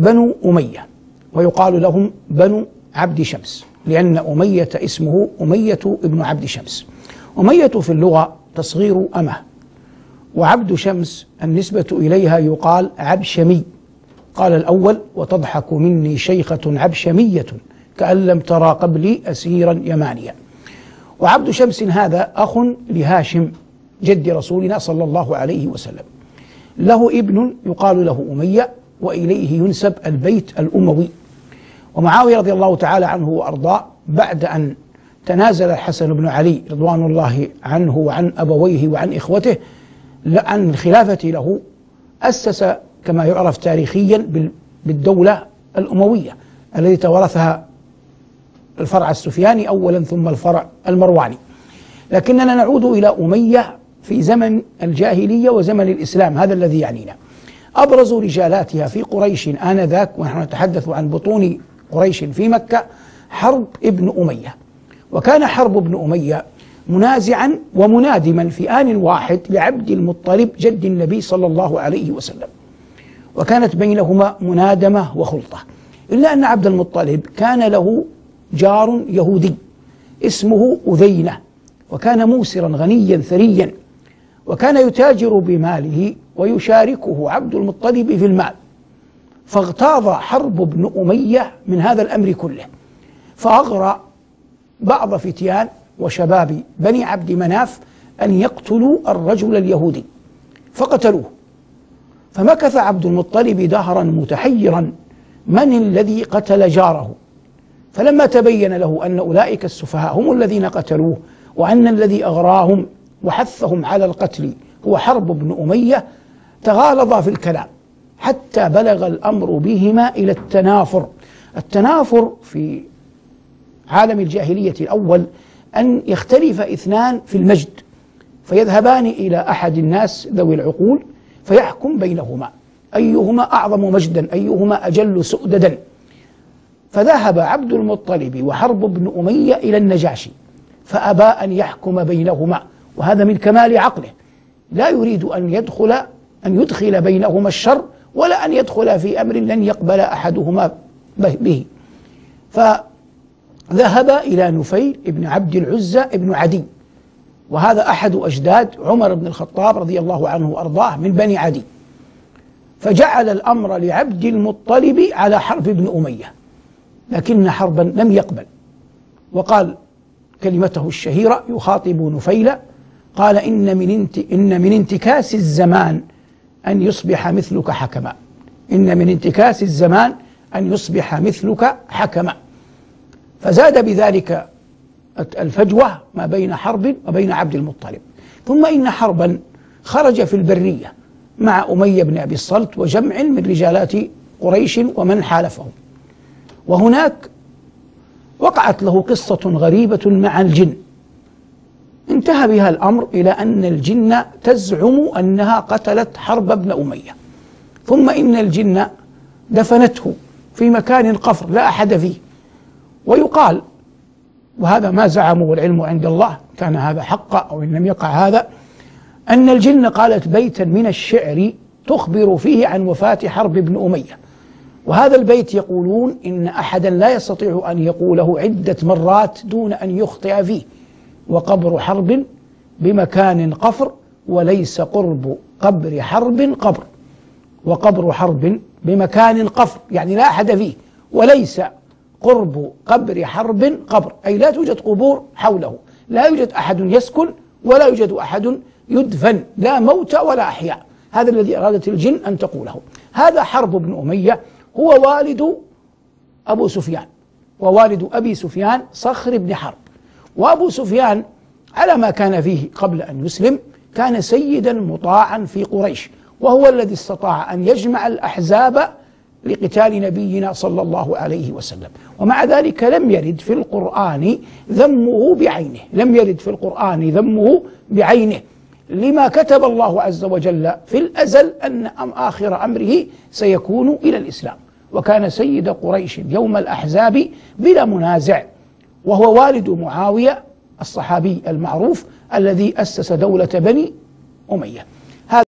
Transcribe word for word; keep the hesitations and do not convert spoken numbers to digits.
بنو أمية، ويقال لهم بنو عبد شمس، لأن أمية اسمه أمية ابن عبد شمس. أمية في اللغة تصغير أمه، وعبد شمس النسبة إليها يقال عبشمي. قال الأول: وتضحك مني شيخة عبشمية كأن لم ترى قبلي أسيرا يمانيا. وعبد شمس هذا أخ لهاشم جد رسولنا صلى الله عليه وسلم، له ابن يقال له أمية، وإليه ينسب البيت الأموي. ومعاوية رضي الله تعالى عنه وأرضاه بعد أن تنازل الحسن بن علي رضوان الله عنه وعن أبويه وعن إخوته عن الخلافة له، أسس كما يعرف تاريخيا بالدولة الأموية التي تورثها الفرع السفياني أولا ثم الفرع المرواني. لكننا نعود إلى أمية في زمن الجاهلية وزمن الإسلام، هذا الذي يعنينا. أبرز رجالاتها في قريش آنذاك، ونحن نتحدث عن بطون قريش في مكة، حرب ابن أمية. وكان حرب ابن أمية منازعا ومنادما في آن واحد لعبد المطلب جد النبي صلى الله عليه وسلم، وكانت بينهما منادمة وخلطة، إلا أن عبد المطلب كان له جار يهودي اسمه أذينة، وكان موسرا غنيا ثريا، وكان يتاجر بماله ويشاركه عبد المطلب في المال. فاغتاظ حرب ابن أمية من هذا الأمر كله، فأغرى بعض فتيان وشباب بني عبد مناف أن يقتلوا الرجل اليهودي، فقتلوه. فمكث عبد المطلب دهرا متحيرا من الذي قتل جاره، فلما تبين له أن أولئك السفهاء هم الذين قتلوه، وأن الذي أغراهم وحثهم على القتل هو حرب ابن أمية، تغالظ في الكلام حتى بلغ الأمر بهما إلى التنافر. التنافر في عالم الجاهلية الأول أن يختلف اثنان في المجد، فيذهبان إلى أحد الناس ذوي العقول فيحكم بينهما أيهما أعظم مجدا، أيهما أجل سؤددا. فذهب عبد المطلب وحرب ابن أمية إلى النجاشي فأبى أن يحكم بينهما، وهذا من كمال عقله، لا يريد أن يدخل أن يدخل بينهما الشر، ولا أن يدخل في أمر لن يقبل أحدهما به. فذهب إلى نفيل ابن عبد العزى ابن عدي، وهذا أحد أجداد عمر بن الخطاب رضي الله عنه وأرضاه من بني عدي، فجعل الأمر لعبد المطلب على حرب ابن أمية، لكن حربا لم يقبل، وقال كلمته الشهيرة يخاطب نفيل، قال: إن من انت إن من انتكاس الزمان أن يصبح مثلك حكما، إن من انتكاس الزمان أن يصبح مثلك حكما. فزاد بذلك الفجوة ما بين حرب وبين عبد المطلب. ثم إن حربا خرج في البرية مع أمية بن أبي الصلت وجمع من رجالات قريش ومن حالفهم، وهناك وقعت له قصة غريبة مع الجن، انتهى بها الأمر إلى أن الجن تزعم أنها قتلت حرب ابن أمية، ثم إن الجن دفنته في مكان قفر لا أحد فيه. ويقال، وهذا ما زعموا والعلم عند الله، كان هذا حقا أو إن لم يقع هذا، أن الجن قالت بيتا من الشعر تخبر فيه عن وفاة حرب ابن أمية، وهذا البيت يقولون إن أحدا لا يستطيع أن يقوله عدة مرات دون أن يخطئ فيه: وقبر حرب بمكان قفر وليس قرب قبر حرب قبر، وقبر حرب بمكان قفر يعني لا أحد فيه، وليس قرب قبر حرب قبر، أي لا توجد قبور حوله، لا يوجد أحد يسكن ولا يوجد أحد يدفن، لا موت ولا أحياء. هذا الذي أرادت الجن أن تقوله. هذا حرب بن أمية هو والد أبو سفيان، ووالد أبي سفيان صخر بن حرب. وأبو سفيان على ما كان فيه قبل أن يسلم كان سيدا مطاعا في قريش، وهو الذي استطاع أن يجمع الأحزاب لقتال نبينا صلى الله عليه وسلم. ومع ذلك لم يرد في القرآن ذمه بعينه، لم يرد في القرآن ذمه بعينه، لما كتب الله عز وجل في الأزل أن أم آخر أمره سيكون إلى الإسلام. وكان سيد قريش يوم الأحزاب بلا منازع، وهو والد معاوية الصحابي المعروف الذي أسس دولة بني أمية.